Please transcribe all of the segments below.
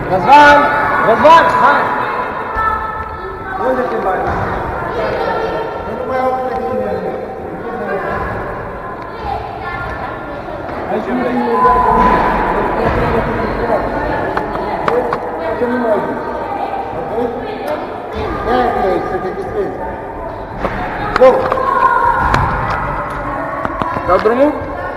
Răzvan! Răzvan! Hai! Unde te bagi? Nu mai au presiune. Hai și vrei. Ce nu mai zici? De-aia vrei să te distrezi. Go! Dau drumul?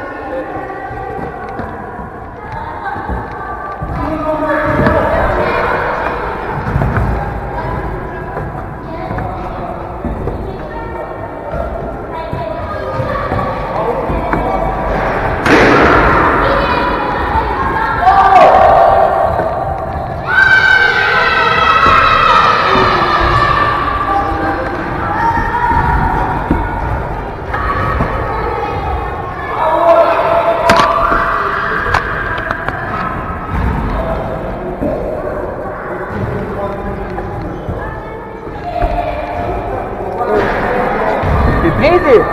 Depende.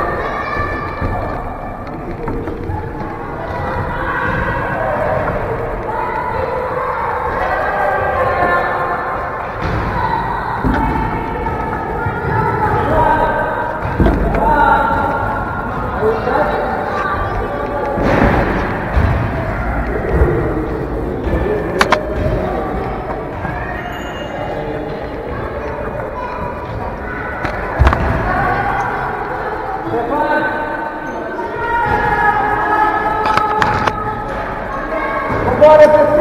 Agora,